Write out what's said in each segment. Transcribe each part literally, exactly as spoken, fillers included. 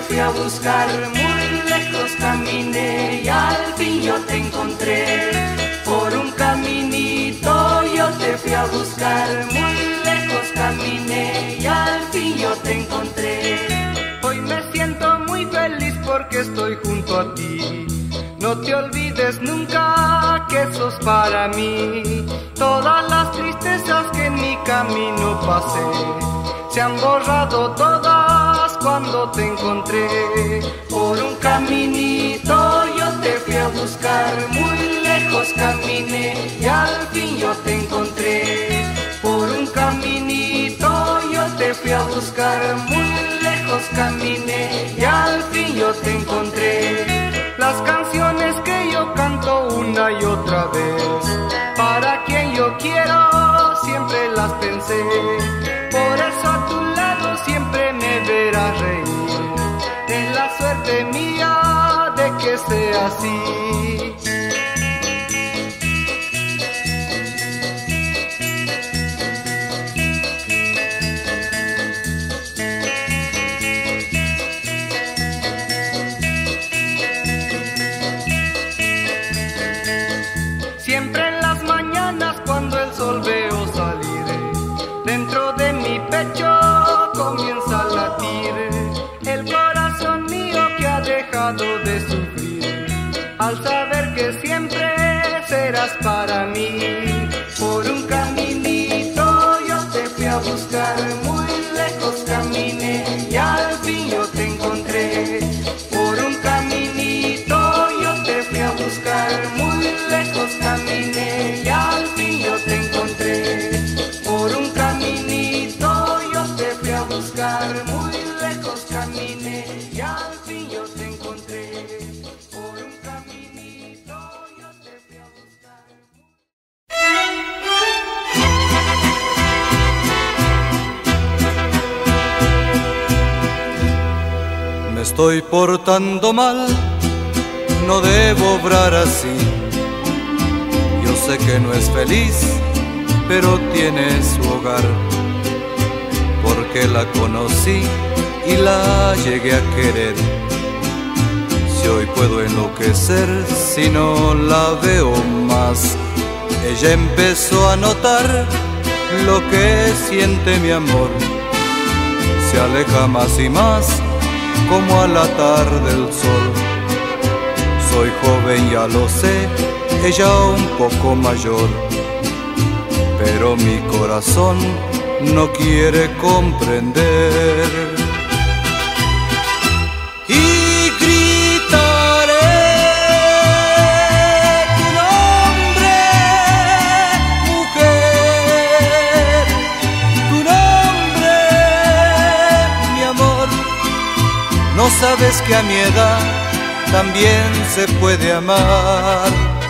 fui a buscar, muy lejos caminé y al fin yo te encontré. Por un caminito yo te fui a buscar, muy lejos caminé y al fin yo te encontré. Hoy me siento muy feliz porque estoy junto a ti. No te olvides nunca que sos para mí. Todas las tristezas que en mi camino pasé se han borrado todas cuando te encontré. Por un caminito yo te fui a buscar, muy lejos caminé y al fin yo te encontré. Por un caminito yo te fui a buscar, muy lejos caminé y al fin yo te encontré. Las canciones que yo canto una y otra vez, para quien yo quiero siempre las pensé. Por eso a tu lado siempre me verás reír. Es la suerte mía de que sea así. Siempre en las mañanas cuando el sol veo salir, dentro de mi pecho comienza a latir el corazón mío que ha dejado de sufrir, al saber que siempre serás para mí. Por un caminito yo te fui a buscar, muy lejos caminé y al fin yo te encontré. Por un caminito yo te fui a buscar, muy lejos caminé y al fin yo te encontré. Por un caminito yo te fui a buscar, muy lejos caminé y al fin yo te encontré. Por un caminito yo te fui a buscar. Me estoy portando mal, no debo obrar así. Yo sé que no es feliz, pero tiene su hogar. Porque la conocí y la llegué a querer. Si hoy puedo enloquecer, si no la veo más. Ella empezó a notar lo que siente mi amor. Se aleja más y más, como al atar del sol. Soy joven, ya lo sé, ella un poco mayor, pero mi corazón no quiere comprender. Y gritaré tu nombre, mujer, tu nombre, mi amor. No sabes que a mi edad también se puede amar.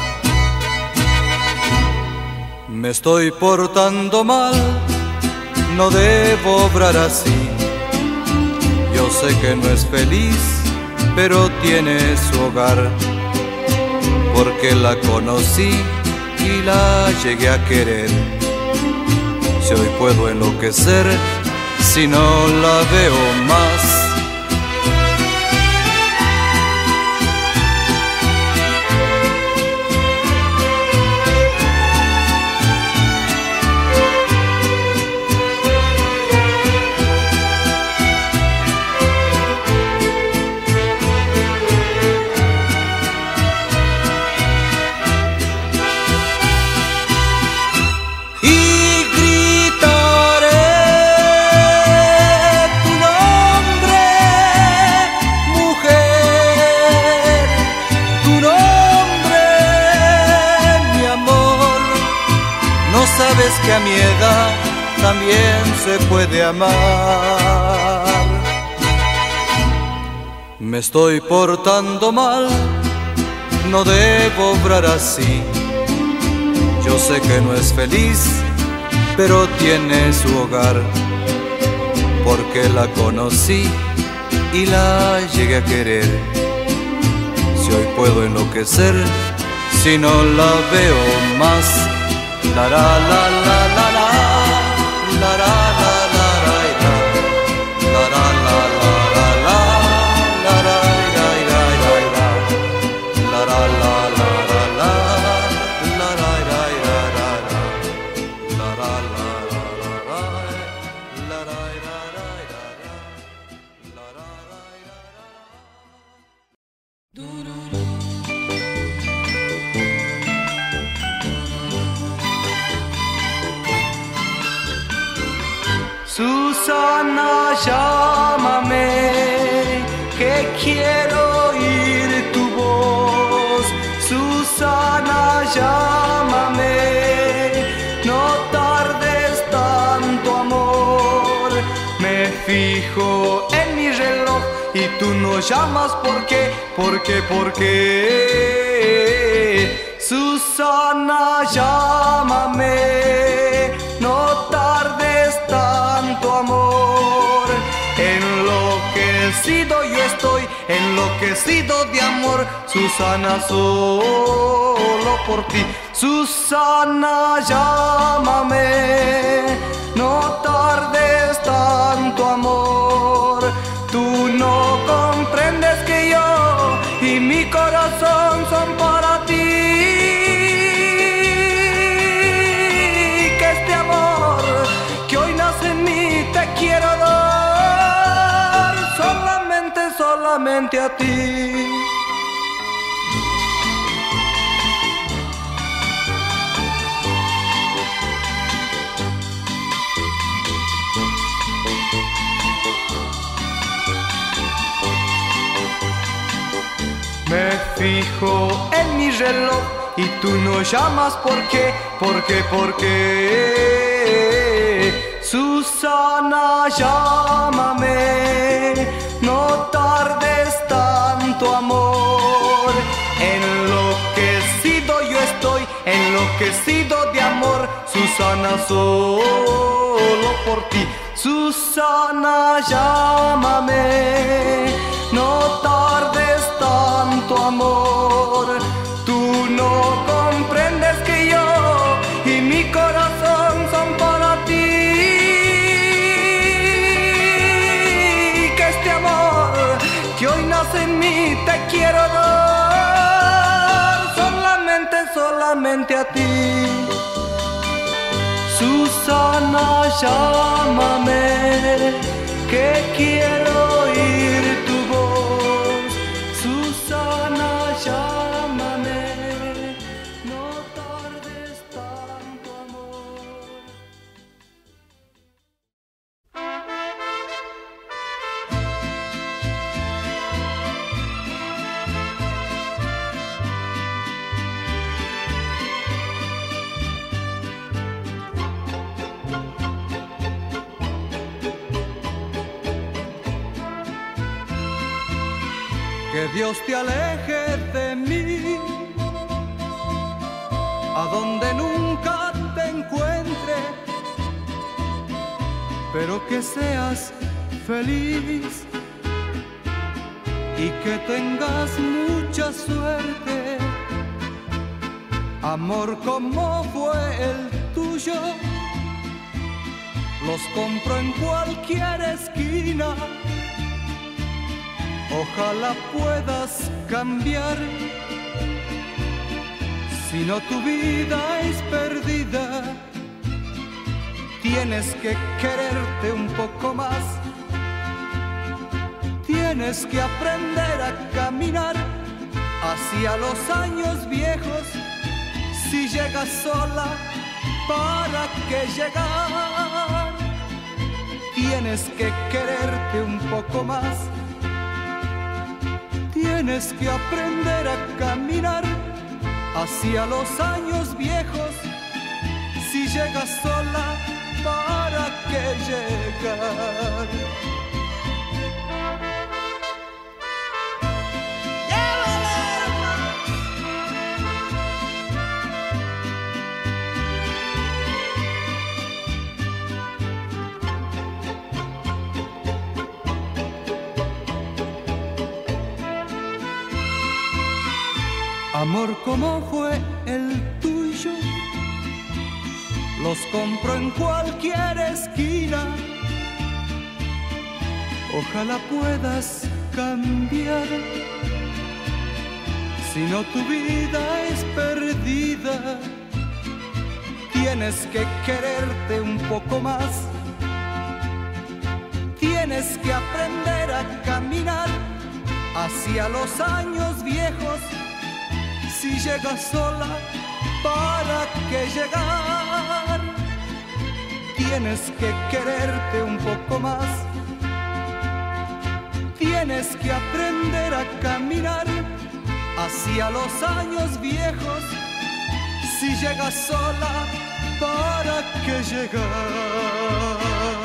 Me estoy portando mal, no debo obrar así. Yo sé que no es feliz, pero tiene su hogar. Porque la conocí y la llegué a querer. Si hoy puedo enloquecer, si no la veo más. Sabes que a mi edad también se puede amar. Me estoy portando mal, no debo obrar así. Yo sé que no es feliz, pero tiene su hogar. Porque la conocí y la llegué a querer. Si hoy puedo enloquecer, si no la veo más. La la la la la la, la la la la la, la la la la la, Susana, llámame, que quiero oír tu voz. Susana, llámame, no tardes tanto, amor. Me fijo en mi reloj y tú no llamas, ¿por qué? ¿Por qué? ¿Por qué? Susana, llámame, no tardes tanto, amor. Enloquecido yo estoy, enloquecido de amor, Susana, solo por ti. Susana, llámame, no tardes tanto, amor. Tú no comprendes que yo y mi corazón son para ti, que este amor que hoy nace en mí te quiero dar solamente, solamente a ti. Me fijo en mi reloj y tú no llamas, ¿por qué? ¿Por qué? ¿Por qué? Susana, llámame, no tardes tanto, amor. Enloquecido yo estoy, enloquecido de amor, Susana, solo por ti. Susana, llámame, no tardes tanto, amor. Tú no comprendes que yo y mi corazón son para ti, que este amor que hoy nace en mí te quiero dar solamente, solamente a ti. Susana, llámame, que quiero oír tu voz. Susana, llámame, no tardes tanto, amor. Que Dios te aleje de mí, a donde nunca te encuentre, pero que seas feliz y que tengas mucha suerte. Amor como fue el tuyo, los compro en cualquier esquina. Ojalá puedas cambiar, si no tu vida es perdida. Tienes que quererte un poco más, tienes que aprender a caminar hacia los años viejos. Si llegas sola, ¿para qué llegar? Tienes que quererte un poco más, tienes que aprender a caminar hacia los años viejos. Si llegas sola, ¿para qué llegar? Amor como fue el tuyo, los compro en cualquier esquina. Ojalá puedas cambiar, si no tu vida es perdida. Tienes que quererte un poco más, tienes que aprender a caminar hacia los años viejos. Si llegas sola, ¿para qué llegar? tienes que quererte un poco más. Tienes que aprender a caminar hacia los años viejos. Si llegas sola, ¿para qué llegar?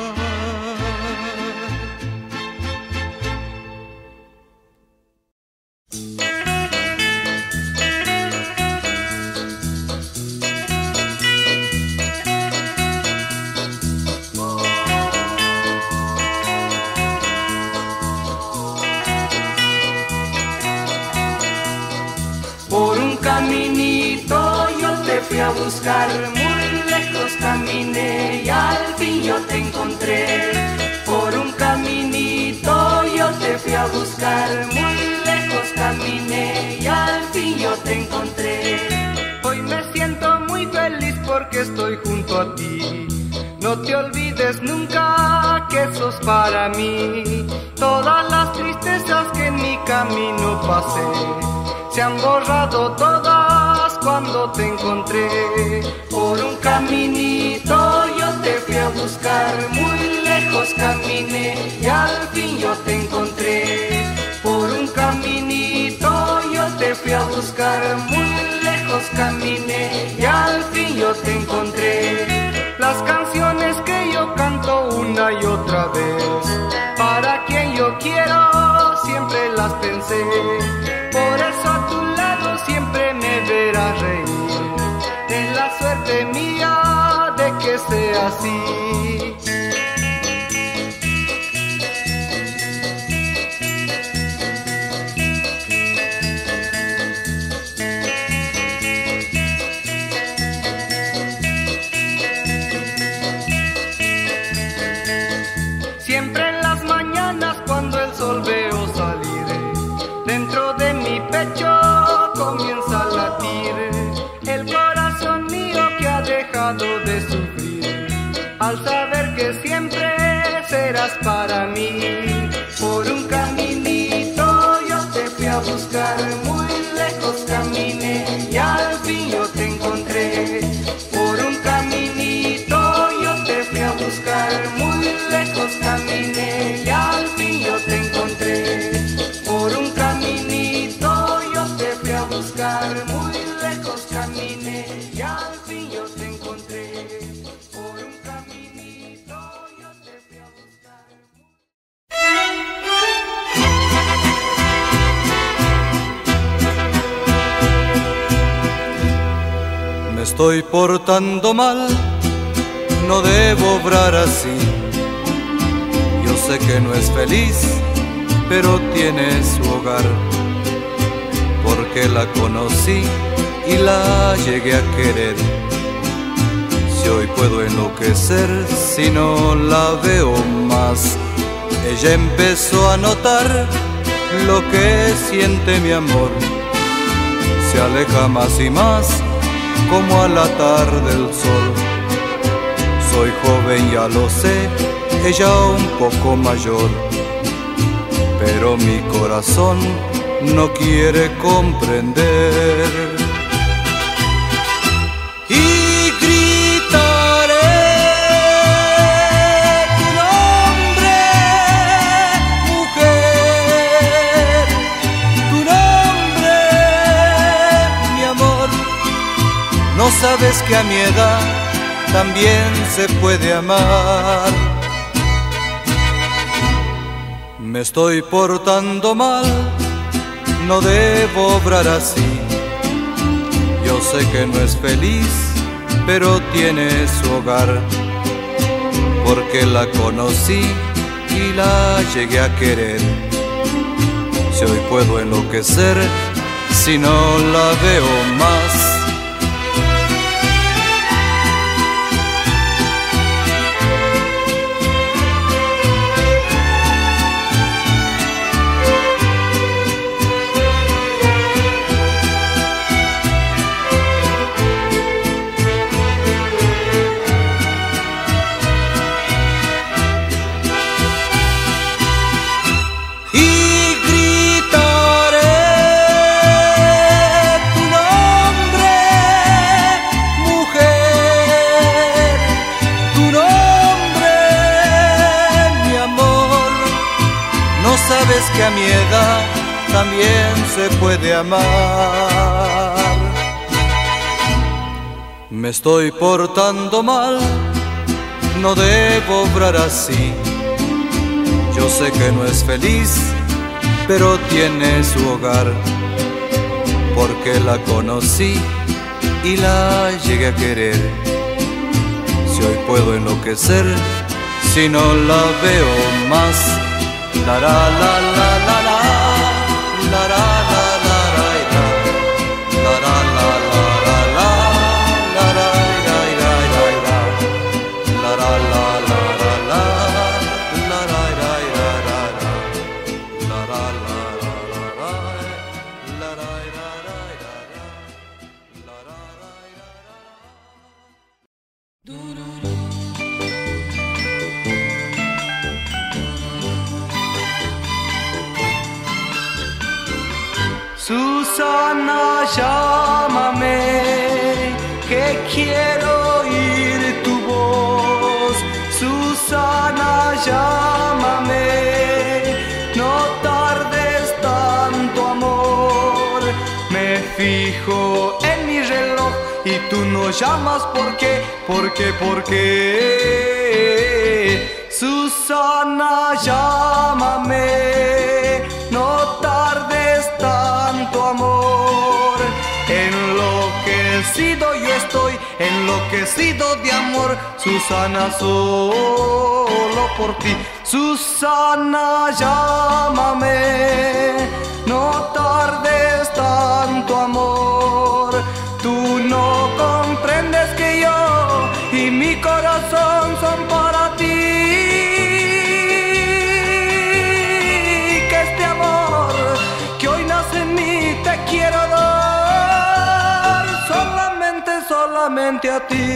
Por un caminito yo te fui a buscar, muy lejos caminé y al fin yo te encontré. Por un caminito yo te fui a buscar, muy lejos caminé y al fin yo te encontré. Hoy me siento muy feliz porque estoy junto a ti. No te olvides nunca que sos para mí. Todas las tristezas que en mi camino pasé se han borrado todas cuando te encontré. Por un caminito yo te fui a buscar, muy lejos caminé y al fin yo te encontré. Por un caminito yo te fui a buscar, muy lejos caminé y al fin yo te encontré. Las canciones que yo canto una y otra vez, para quien yo quiero siempre las pensé. Por eso a tu lado siempre me verás reír. Es la suerte mía de que sea así. Siempre en las mañanas cuando el sol veo salir, dentro de mi pecho comienza a latir el corazón mío que ha dejado de sufrir, al saber que siempre serás para mí. Por un caminito yo te fui a buscar, muy lejos caminé y al fin yo te encontré. Por un caminito yo te fui a buscar, muy lejos caminé y al fin yo te encontré. Por un caminito yo te fui a buscar, muy lejos caminé y al fin yo te encontré. Por un caminito yo te fui a buscar. Me estoy portando mal, no debo obrar así. Yo sé que no es feliz, pero tiene su hogar. Porque la conocí y la llegué a querer. Si hoy puedo enloquecer, si no la veo más. Ella empezó a notar lo que siente mi amor. Se aleja más y más, como al tarde del sol. Soy joven, ya lo sé, ella un poco mayor, pero mi corazón no quiere comprender. Y gritaré tu nombre, mujer, tu nombre, mi amor. No sabes que a mi edad también se puede amar. Me estoy portando mal, no debo obrar así. Yo sé que no es feliz, pero tiene su hogar. Porque la conocí y la llegué a querer. Si hoy puedo enloquecer, si no la veo más. Y gritaré tu nombre, sabes que a mi edad también se puede amar. Me estoy portando mal, no debo obrar así. Yo sé que no es feliz, pero tiene su hogar, porque la conocí y la llegué a querer. Si hoy puedo enloquecer, si no la veo más, la la la la la la, la la la la la, la la la la la la, la la la la la, la la la la la la, la la la la la, la la la la la, la la Susana, llámame, que quiero oír tu voz. Susana, llámame, no tardes tanto, amor. Me fijo en mi reloj y tú no llamas, ¿por qué? ¿Por qué? ¿Por qué? Susana, llámame, no tardes tanto, amor. Enloquecido yo estoy, enloquecido de amor. Susana, solo por ti. Susana, llámame, no tardes tanto, amor. Tú no comprendes que yo y mi corazón son para ti. Quiero dar solamente, solamente a ti.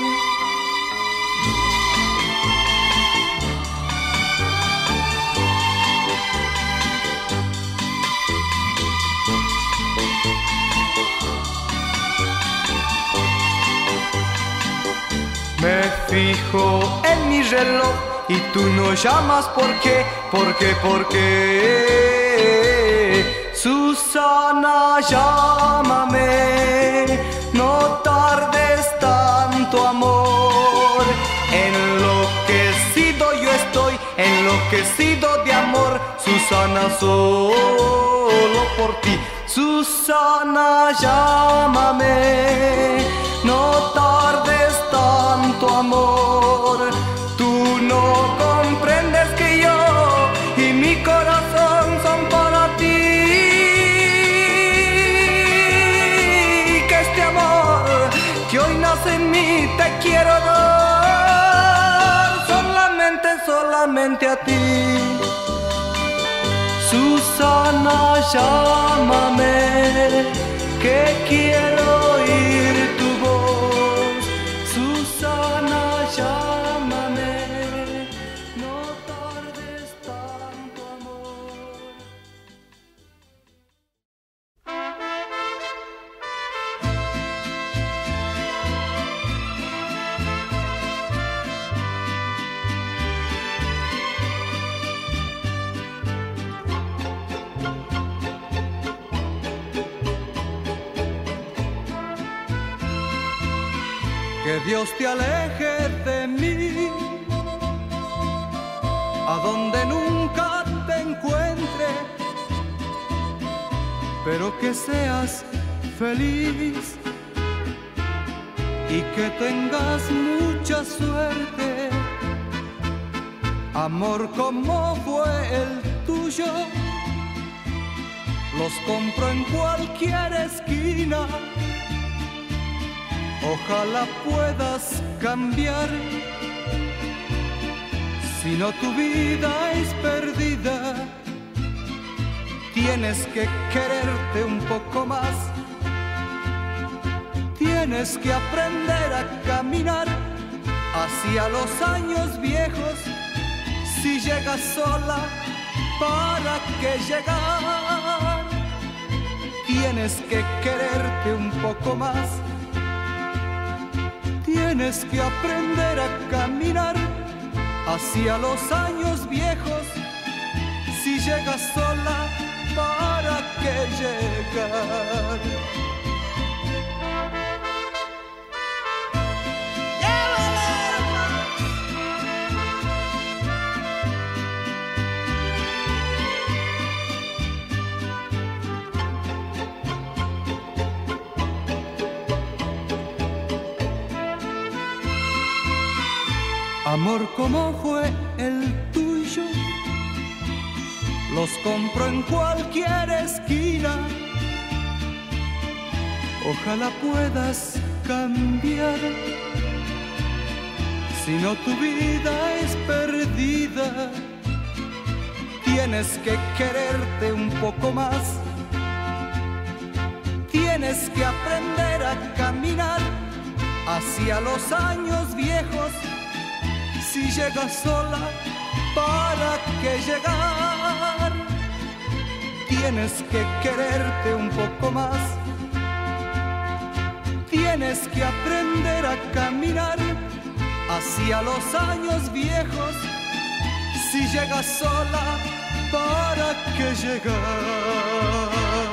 Me fijo en mi reloj y tú no llamas, ¿por qué? ¿Por qué? ¿Por qué? Susana, llámame, no tardes tanto, amor. Enloquecido yo estoy, enloquecido de amor. Susana, solo por ti. Susana, llámame, no tardes tanto, amor. Tú no comprendes que yo y mi corazón son para ti. Que hoy nace en mí, te quiero dar solamente, solamente a ti. Susana, llámame, que quiero oír tu voz. Susana, llámame, no tardes tanto, amor. Que Dios te aleje de mí, a donde nunca te encuentre, pero que seas feliz y que tengas mucha suerte. Amor como fue el tuyo, los compro en cualquier esquina. Ojalá puedas cambiar, si no tu vida es perdida. Tienes que quererte un poco más, tienes que aprender a caminar hacia los años viejos. Si llegas sola, ¿para qué llegar? Tienes que quererte un poco más, tienes que aprender a caminar hacia los años viejos. Si llegas sola, ¿para qué llegar? Amor, ¿cómo fue el tuyo? Los compro en cualquier esquina. Ojalá puedas cambiar. Si no, tu vida es perdida. Tienes que quererte un poco más. Tienes que aprender a caminar hacia los años viejos. Si llegas sola, ¿para qué llegar? Tienes que quererte un poco más. Tienes que aprender a caminar hacia los años viejos. Si llegas sola, ¿para qué llegar?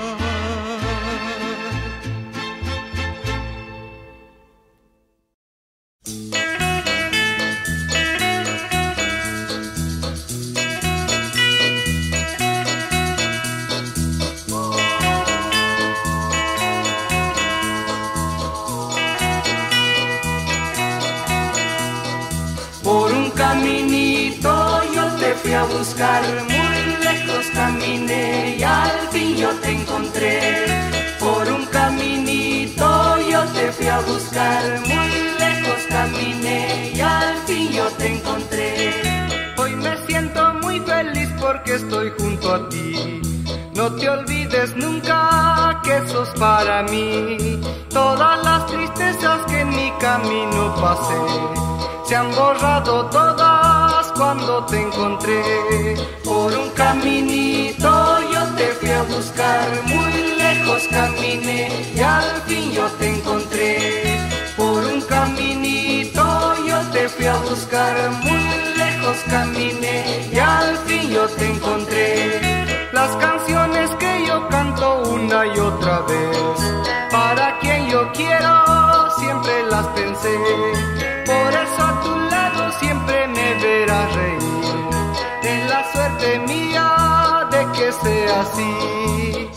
A buscar, muy lejos caminé y al fin yo te encontré. Por un caminito yo te fui a buscar, muy lejos caminé y al fin yo te encontré. Hoy me siento muy feliz porque estoy junto a ti. No te olvides nunca que sos para mí. Todas las tristezas que en mi camino pasé se han borrado todas cuando te encontré. Por un caminito yo te fui a buscar, muy lejos caminé y al fin yo te encontré. Por un caminito yo te fui a buscar, muy lejos caminé y al fin yo te encontré. Las canciones que yo canto una y otra vez, para quien yo quiero siempre las pensé. Por eso a tu lado siempre me verás reír. Es la suerte mía de que sea así.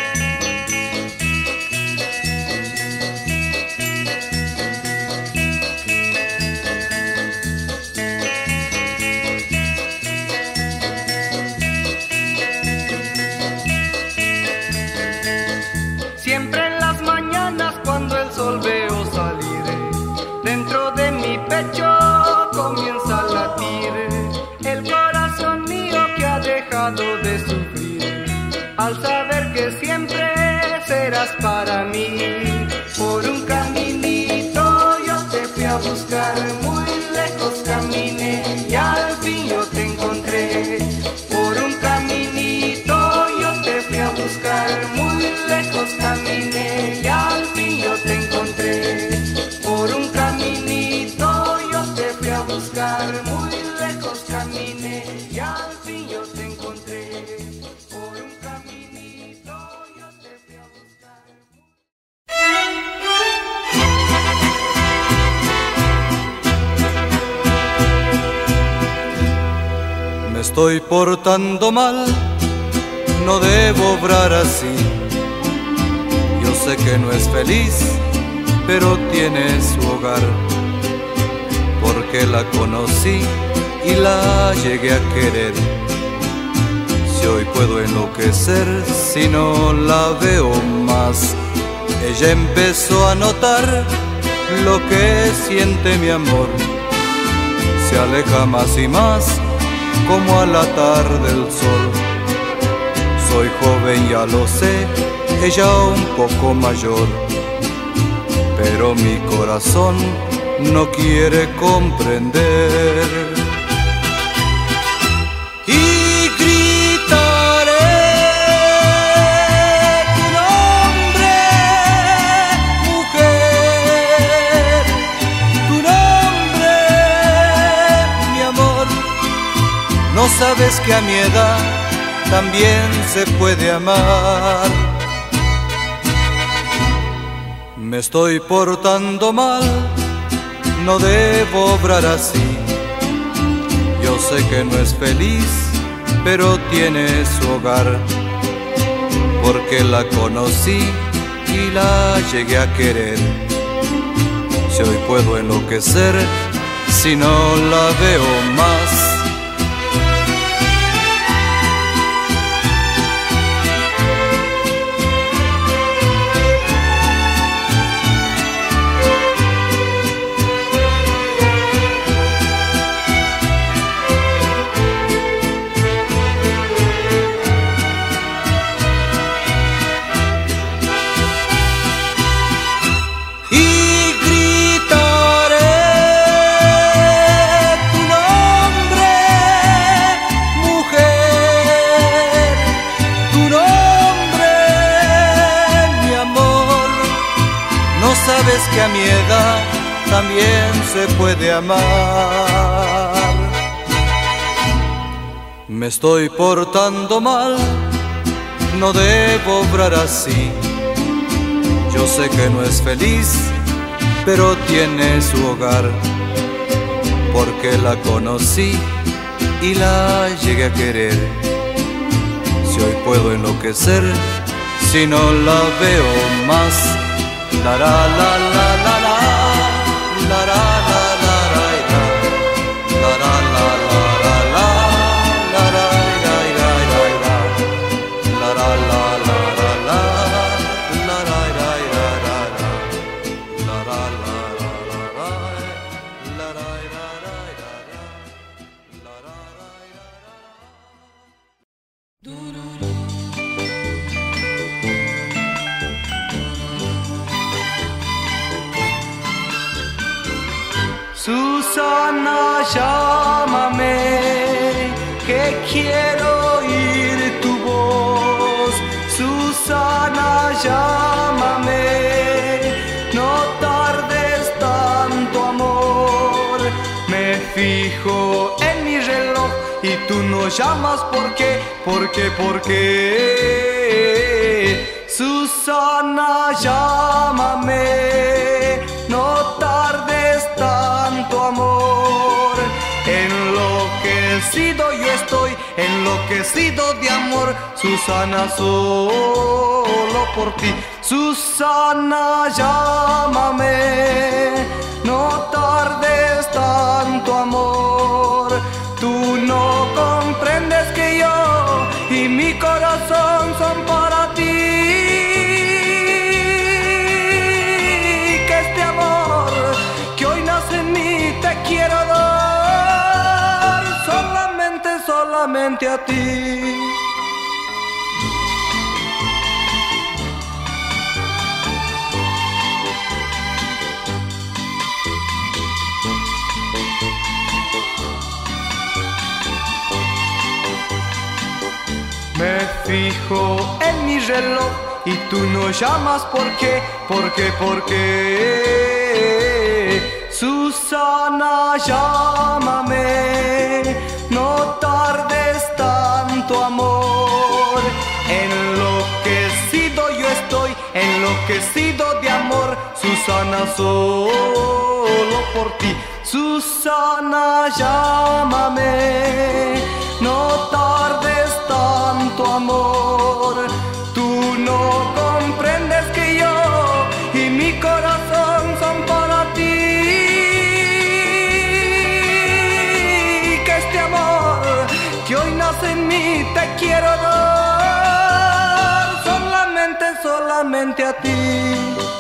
Siempre en las mañanas cuando el sol veo salir, dentro de mi pecho comienza a latir el corazón mío que ha dejado de sufrir, al saber que siempre serás para mí. Por un caminito yo te fui a buscar, muy lejos caminé y al fin yo te encontré. Por un caminito yo te fui a buscar, muy lejos caminé y al fin yo te encontré. Por un caminito yo te fui a buscar, muy lejos caminé y al fin yo te encontré. Por un caminito yo te fui a buscar. Me estoy portando mal, no debo obrar así. Yo sé que no es feliz, pero tiene su hogar. Porque la conocí y la llegué a querer. Si hoy puedo enloquecer, si no la veo más. Ella empezó a notar lo que siente mi amor. Se aleja más y más, como al tarde del sol. Soy joven, ya lo sé, ella un poco mayor, pero mi corazón no quiere comprender. Y gritaré tu nombre, mujer, tu nombre, mi amor. No sabes que a mi edad también se puede amar. Me estoy portando mal, no debo obrar así. Yo sé que no es feliz, pero tiene su hogar. Porque la conocí y la llegué a querer. Si hoy puedo enloquecer, si no la veo más. Que a mi edad también se puede amar. Me estoy portando mal, no debo obrar así. Yo sé que no es feliz, pero tiene su hogar. Porque la conocí y la llegué a querer. Si hoy puedo enloquecer, si no la veo más. La la la la la la, la la la la la, la la la la la la, la la la la la, la la la la la la, la la la la la, la la la Susana, llámame, que quiero oír tu voz. Susana, llámame, no tardes tanto, amor. Me fijo en mi reloj y tú no llamas, ¿por qué? ¿Por qué? ¿Por qué? Susana, llámame, no tardes tanto, amor. Enloquecido yo estoy, enloquecido de amor. Susana, solo por ti. Susana, llámame, no tardes tanto, amor. Tú no comprendes que yo y mi corazón son para ti. Quiero dar solamente, solamente a ti. Me fijo en mi reloj y tú no llamas, ¿por qué? ¿Por qué? ¿Por qué? Susana, llámame, no tardes tanto, amor. Enloquecido yo estoy, enloquecido de amor. Susana, solo por ti. Susana, llámame, no tardes tanto, amor. Tú no comprendes que yo y mi corazón son para ti. Que hoy nace en mí, te quiero dar solamente, solamente a ti.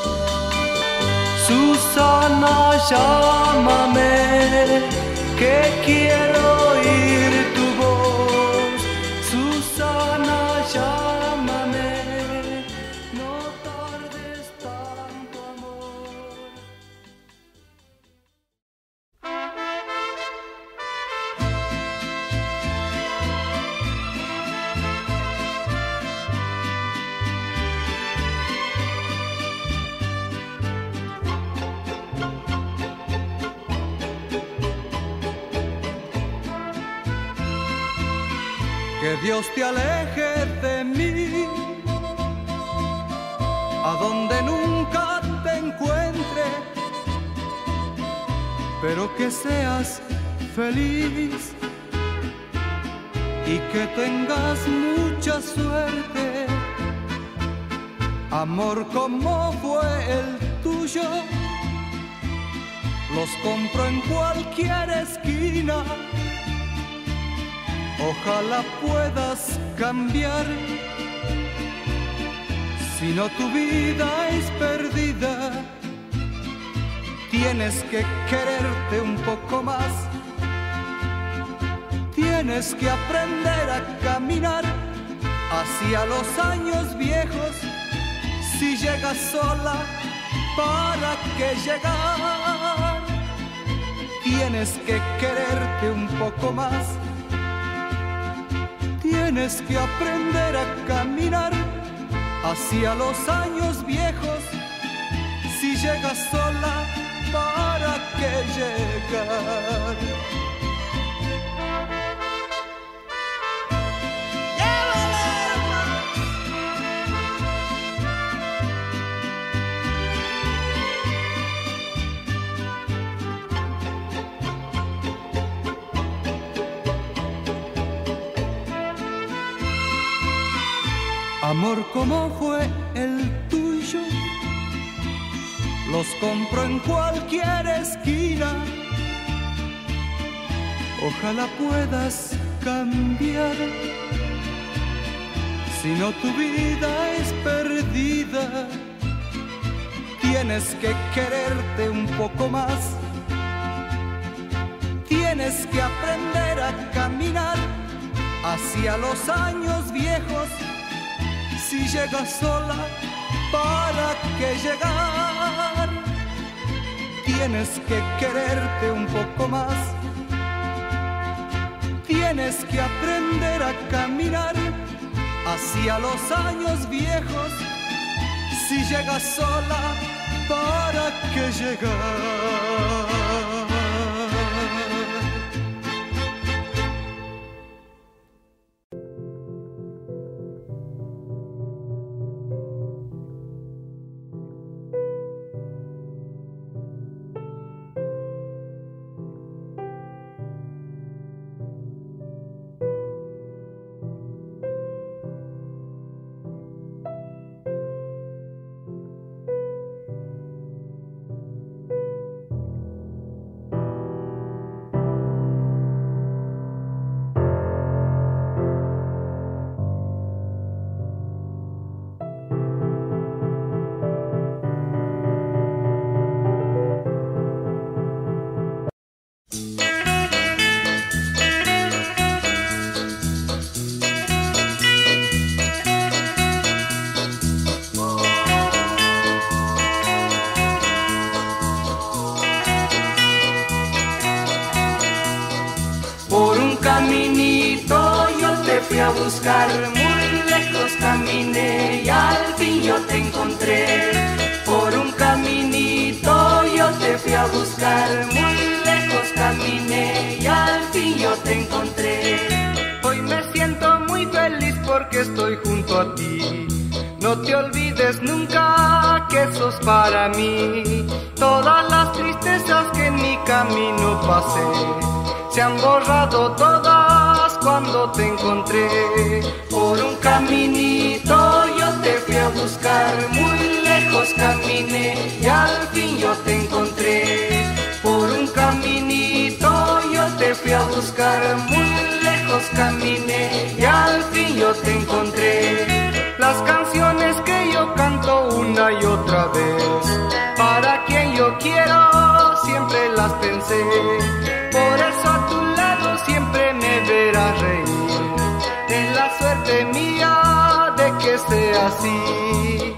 Susana, llámame, que quiero oír tu voz. Susana, llámame, no tardes tanto, amor. Que Dios te aleje de mí, a donde nunca te encuentre, pero que seas feliz y que tengas mucha suerte. Amor como fue el tuyo, los compro en cualquier esquina. Ojalá puedas cambiar, si no tu vida es perdida. Tienes que quererte un poco más, tienes que aprender a caminar hacia los años viejos. Si llegas sola, ¿para qué llegar? Tienes que quererte un poco más, tienes que aprender a caminar hacia los años viejos. Si llegas sola, ¿para qué llegar? Amor como fue el tuyo, los compro en cualquier esquina. Ojalá puedas cambiar, si no tu vida es perdida. Tienes que quererte un poco más, tienes que aprender a caminar hacia los años viejos. Si llegas sola, ¿para qué llegar? Tienes que quererte un poco más, tienes que aprender a caminar hacia los años viejos. Si llegas sola, ¿para qué llegar? A buscar, muy lejos caminé y al fin yo te encontré. Por un caminito yo te fui a buscar, muy lejos caminé y al fin yo te encontré. Hoy me siento muy feliz porque estoy junto a ti. No te olvides nunca que sos para mí. Todas las tristezas que en mi camino pasé se han borrado todas cuando te encontré. Por un caminito yo te fui a buscar, muy lejos caminé y al fin yo te encontré. Por un caminito yo te fui a buscar, muy lejos caminé y al fin yo te encontré. Las canciones que yo canto una y otra vez, para quien yo quiero siempre las pensé. Por eso a tu lado siempre me verás reír. Es la suerte mía de que sea así.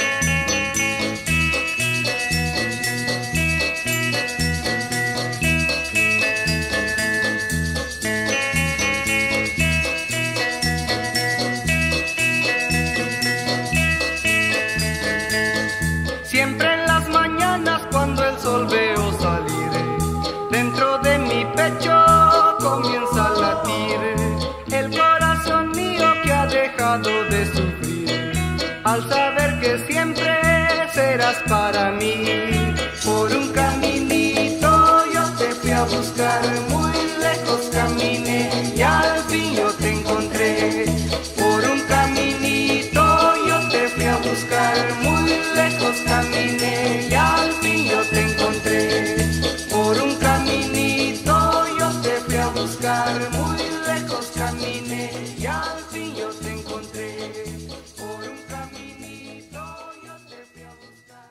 Siempre en las mañanas cuando el sol veo salir, dentro de mi pecho comienza a latir. El corazón eras para mí. Por un caminito yo te fui a buscar, muy lejos caminé y al fin yo te encontré. Por un caminito yo te fui a buscar, muy lejos caminé y al fin yo te encontré. Por un caminito yo te fui a buscar, muy lejos caminé y al fin yo te encontré. Por un caminito yo te fui a buscar.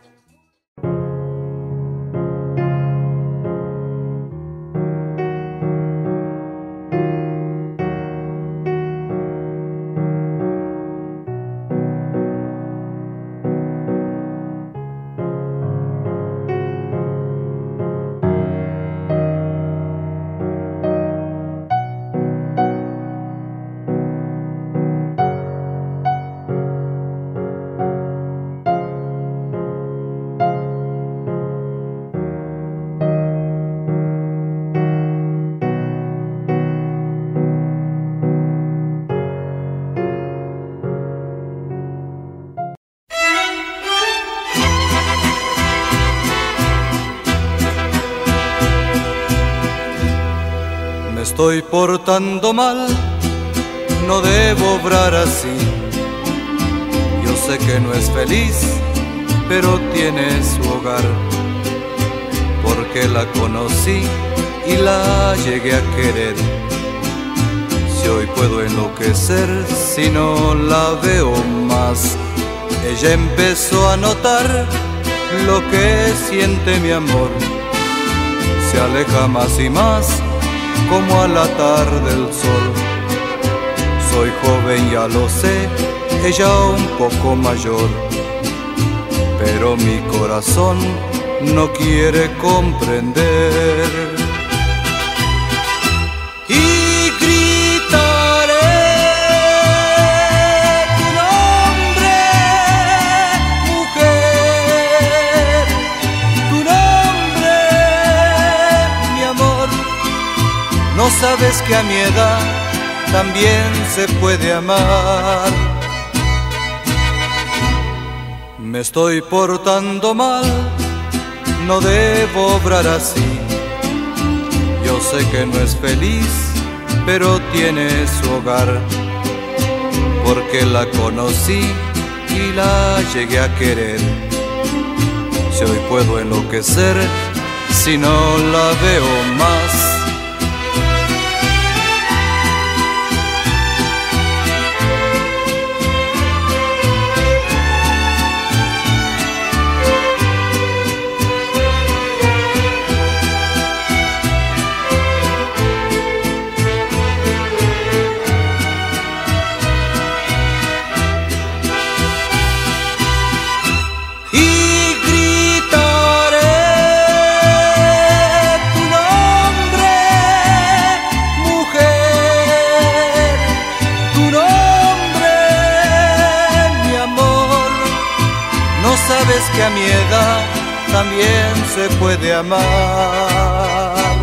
Estoy portando mal, no debo obrar así. Yo sé que no es feliz, pero tiene su hogar. Porque la conocí y la llegué a querer. Si hoy puedo enloquecer, si no la veo más. Ella empezó a notar lo que siente mi amor. Se aleja más y más, como al atar del sol. Soy joven, ya lo sé, ella un poco mayor, pero mi corazón no quiere comprender. Y gritaré tu nombre, mujer, tu nombre, mi amor. No sabes que a mi edad también se puede amar. Me estoy portando mal, no debo obrar así. Yo sé que no es feliz, pero tiene su hogar. Porque la conocí y la llegué a querer. Si hoy puedo enloquecer, si no la veo más. Sabes que a mi edad también se puede amar.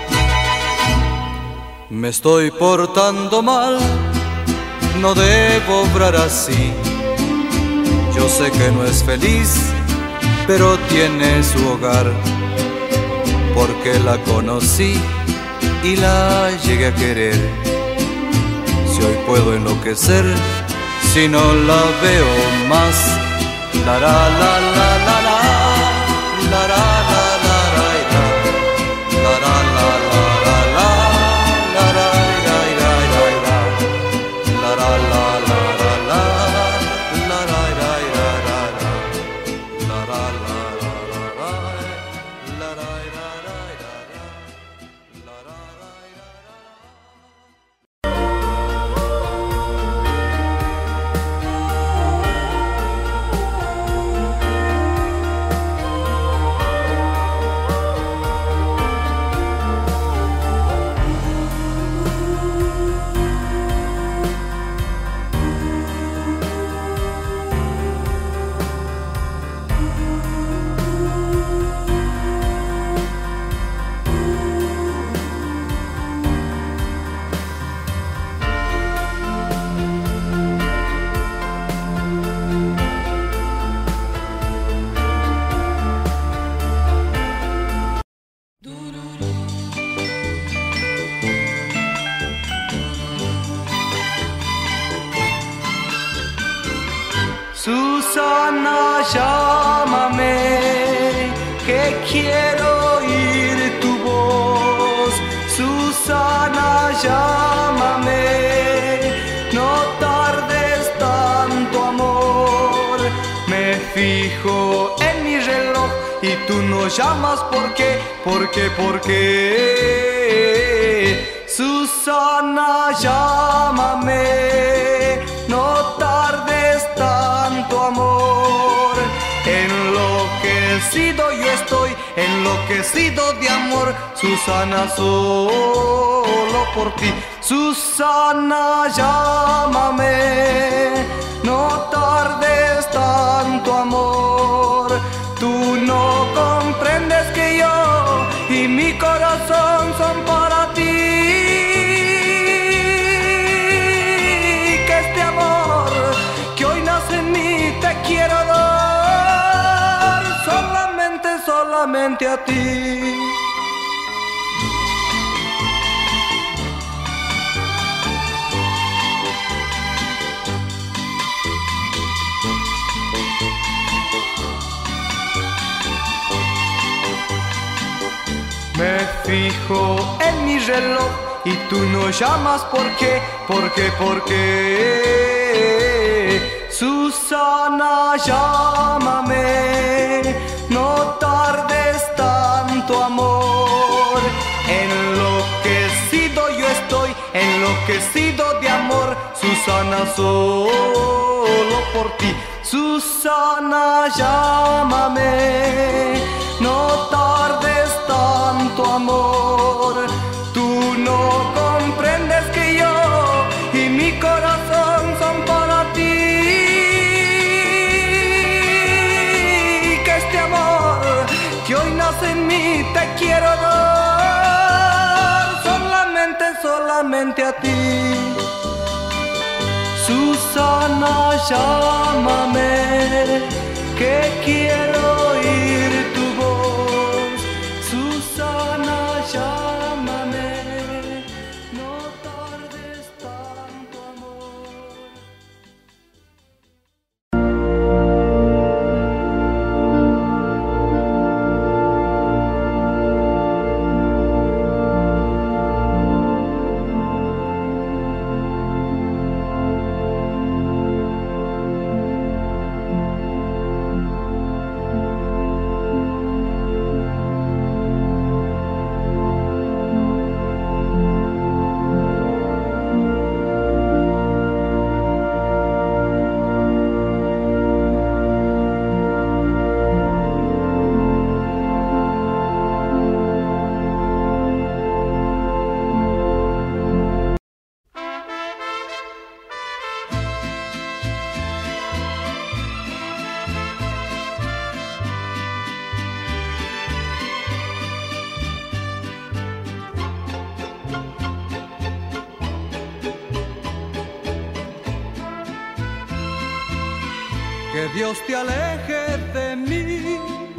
Me estoy portando mal, no debo obrar así. Yo sé que no es feliz, pero tiene su hogar. Porque la conocí y la llegué a querer. Si hoy puedo enloquecer, si no la veo más. La la la la la la, la la la la la, la la la la la la, la la la la la, la la la la la la, la la la la la, la la la la la, la la. Susana, llámame, que quiero oír tu voz. Susana, llámame, no tardes tanto, amor. Me fijo en mi reloj y tú no llamas, ¿por qué? ¿Por qué? ¿Por qué? Susana, llámame, no tardes tanto, amor. Enloquecido yo estoy, enloquecido de amor. Susana, solo por ti. Susana, llámame, no tardes tanto, amor. Tú no comprendes que yo y mi corazón son para ti. Que este amor que hoy nace en mí te quiero dar solamente, solamente a ti. Me fijo en mi reloj y tú no llamas, ¿por qué? ¿Por qué? ¿Por qué? Susana, llámame, no tardes tanto, amor. Enloquecido yo estoy, enloquecido de amor. Susana, solo por ti. Susana, llámame, no tardes tanto, amor. Tú no comprendes que yo y mi corazón son para ti. Que este amor que hoy nace en mí te quiero dar solamente, solamente a ti. Susana, llámame, que quiero oír tu voz. Susana, llámame, no tardes tanto, amor. Que Dios te aleje de mí,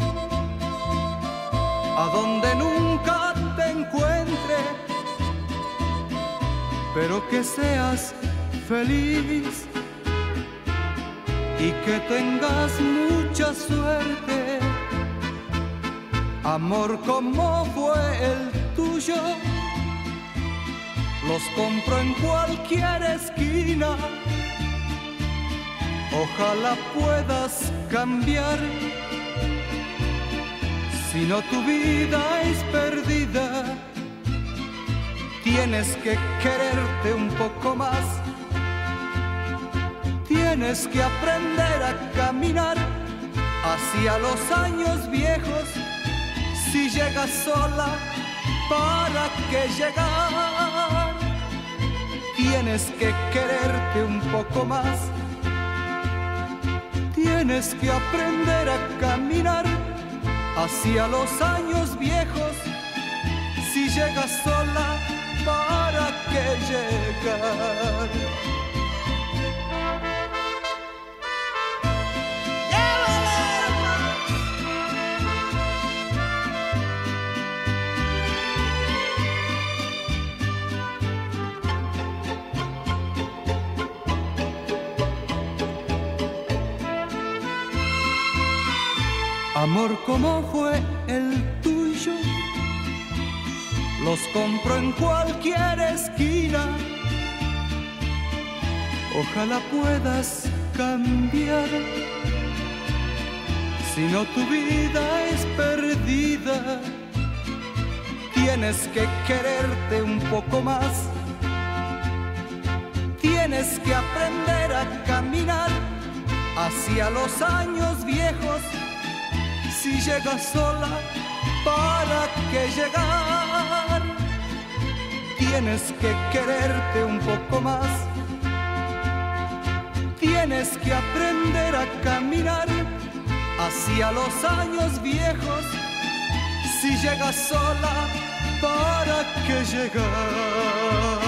a donde nunca te encuentre, pero que seas feliz y que tengas mucha suerte. Amor como fue el tuyo, los compro en cualquier esquina. Ojalá puedas cambiar, si no tu vida es perdida. Tienes que quererte un poco más, tienes que aprender a caminar hacia los años viejos. Si llegas sola, ¿para qué llegar? Tienes que quererte un poco más, tienes que aprender a caminar hacia los años viejos. Si llegas sola, ¿para qué llegar? Amor como fue el tuyo, los compro en cualquier esquina. Ojalá puedas cambiar, si no tu vida es perdida. Tienes que quererte un poco más, tienes que aprender a caminar hacia los años viejos. Si llegas sola, ¿para qué llegar? Tienes que quererte un poco más, tienes que aprender a caminar hacia los años viejos. Si llegas sola, ¿para qué llegar?